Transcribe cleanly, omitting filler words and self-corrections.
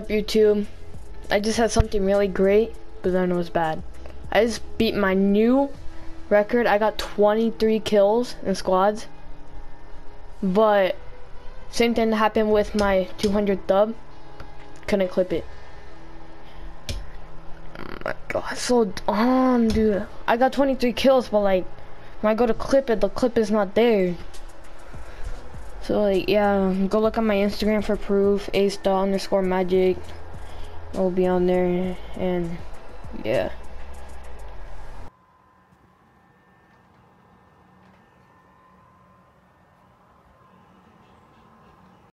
up, YouTube? I just had something really great, but then it was bad. I just beat my new record. I got 23 kills in squads. But same thing happened with my 200 dub. Couldn't clip it. Oh my god, so dumb, dude. I got 23 kills, but like when I go to clip it, the clip is not there. So like, yeah, go look on my Instagram for proof. _magic. It'll be on there, and yeah.